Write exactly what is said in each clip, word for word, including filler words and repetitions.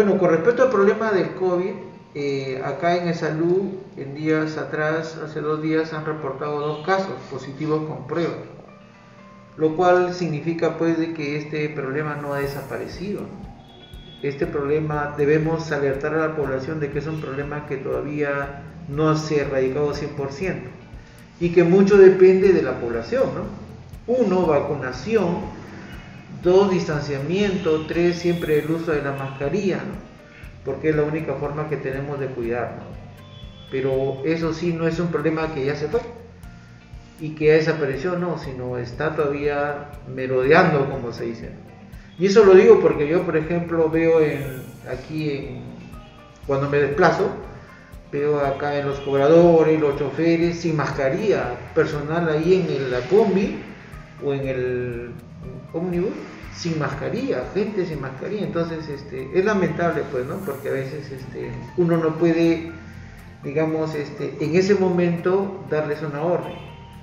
Bueno, con respecto al problema del COVID, eh, acá en el Salud, en días atrás, hace dos días, han reportado dos casos positivos con prueba, lo cual significa pues de que este problema no ha desaparecido. Este problema debemos alertar a la población de que es un problema que todavía no se ha erradicado cien por ciento y que mucho depende de la población, ¿no? Uno, vacunación; dos, distanciamiento; tres, siempre el uso de la mascarilla, ¿no? Porque es la única forma que tenemos de cuidarnos. Pero eso sí, no es un problema que ya se fue y que ya desapareció, no, sino está todavía merodeando, como se dice. Y eso lo digo porque yo, por ejemplo, veo en, aquí en, cuando me desplazo, veo acá en los cobradores, los choferes sin mascarilla, personal ahí en el, la combi o en el ómnibus sin mascarilla, gente sin mascarilla. Entonces este, es lamentable pues, ¿no? Porque a veces este, uno no puede, digamos, este, en ese momento darles una orden,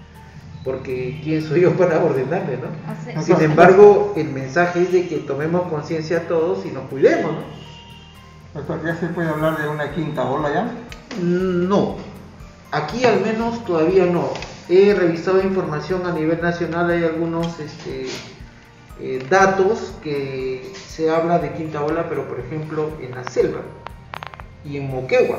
porque quién soy yo para ordenarle, ¿no? Así, sin embargo, el mensaje es de que tomemos conciencia todos y nos cuidemos, ¿no? Doctor, ¿ya se puede hablar de una quinta ola ya? No, aquí al menos todavía no. He revisado información a nivel nacional, hay algunos este, eh, datos que se habla de quinta ola, pero por ejemplo en la selva y en Moquegua.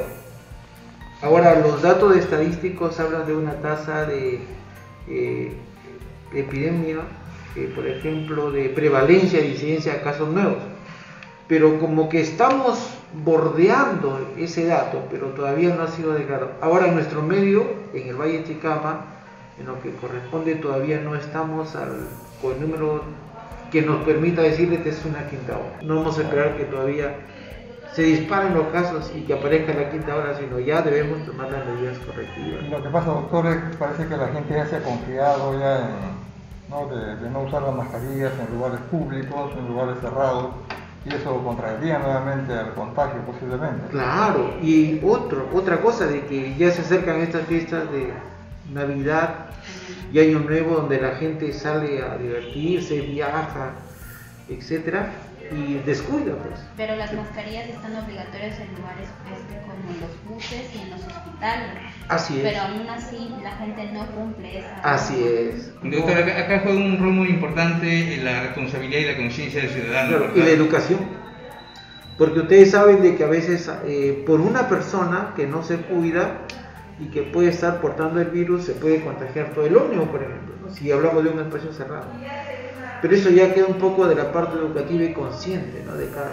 Ahora, los datos estadísticos hablan de una tasa de eh, epidemia, eh, por ejemplo, de prevalencia de incidencia de casos nuevos, pero como que estamos bordeando ese dato, pero todavía no ha sido declarado. Ahora, en nuestro medio, en el Valle de Chicama, en lo que corresponde, todavía no estamos al, con el número que nos permita decirle que es una quinta ola. No vamos a esperar que todavía se disparen los casos y que aparezca la quinta ola, sino ya debemos tomar las medidas correctivas. Lo que pasa, doctor, es que parece que la gente ya se ha confiado ya en, ¿no? de, de no usar las mascarillas en lugares públicos, en lugares cerrados, y eso contraería nuevamente al contagio posiblemente. Claro, y otro, otra cosa de que ya se acercan estas fiestas de Navidad y Año Nuevo, donde la gente sale a divertirse, viaja, etcétera, y descuida pues. Pero las mascarillas están obligatorias en lugares este, como en los buses y en los hospitales. Así es. Pero aún así la gente no cumple esa. Así es. Doctor, acá, acá juega un rol muy importante en la responsabilidad y la conciencia del ciudadano. Claro, y la educación. Porque ustedes saben de que a veces eh, por una persona que no se cuida y que puede estar portando el virus, se puede contagiar todo el ómnibus, por ejemplo, ¿no? Si hablamos de un espacio cerrado. Pero eso ya queda un poco de la parte educativa y consciente, ¿no? De cada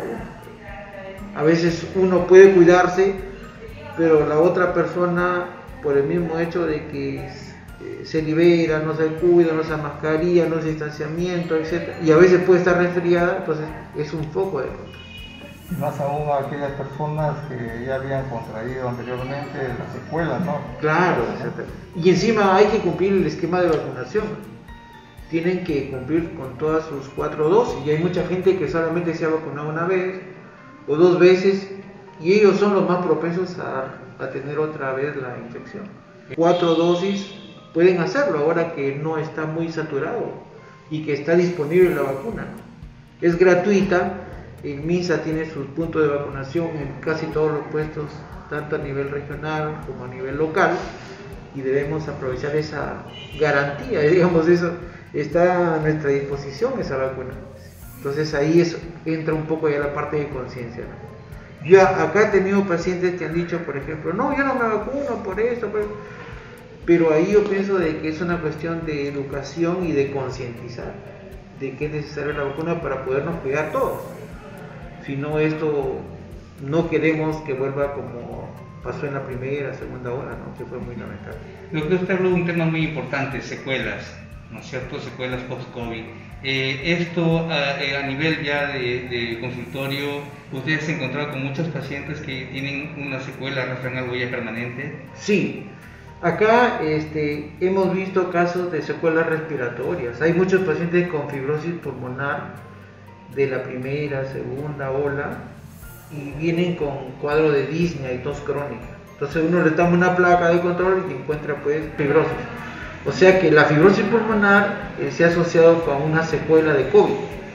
uno. A veces uno puede cuidarse, pero la otra persona, por el mismo hecho de que eh, se libera, no se cuida, no se mascarilla, no se distanciamiento, etcétera, y a veces puede estar resfriada, entonces es un foco de contagio. Más aún a aquellas personas que ya habían contraído anteriormente las secuelas, ¿no? Claro, exactamente. Y encima hay que cumplir el esquema de vacunación. Tienen que cumplir con todas sus cuatro dosis, y hay mucha gente que solamente se ha vacunado una vez o dos veces, y ellos son los más propensos a, a tener otra vez la infección. Cuatro dosis pueden hacerlo ahora que no está muy saturado y que está disponible la vacuna. Es gratuita, el MINSA tiene sus puntos de vacunación en casi todos los puestos, tanto a nivel regional como a nivel local, y debemos aprovechar esa garantía, digamos, eso está a nuestra disposición, esa vacuna. Entonces ahí es, entra un poco ya la parte de conciencia, ¿no? Yo acá he tenido pacientes que han dicho, por ejemplo, no, yo no me vacuno por esto, por esto. Pero ahí yo pienso de que es una cuestión de educación y de concientizar de que es necesaria la vacuna para podernos cuidar todos. Si no, esto no queremos que vuelva como pasó en la primera, segunda ola, ¿no? Que fue muy lamentable. Doctor, usted habló de un tema muy importante, secuelas, ¿no es cierto? Secuelas post-COVID. Eh, esto a, eh, a nivel ya de, de consultorio, ¿ustedes se han encontrado con muchos pacientes que tienen una secuela, arrastran algo ya permanente? Sí, acá este, hemos visto casos de secuelas respiratorias. Hay muchos pacientes con fibrosis pulmonar de la primera, segunda ola, y vienen con cuadro de disnea y tos crónica. Entonces uno le toma una placa de control y encuentra pues fibrosis. O sea que la fibrosis pulmonar eh, se ha asociado con una secuela de COVID.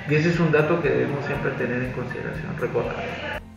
Y ese es un dato que debemos siempre tener en consideración, recordar.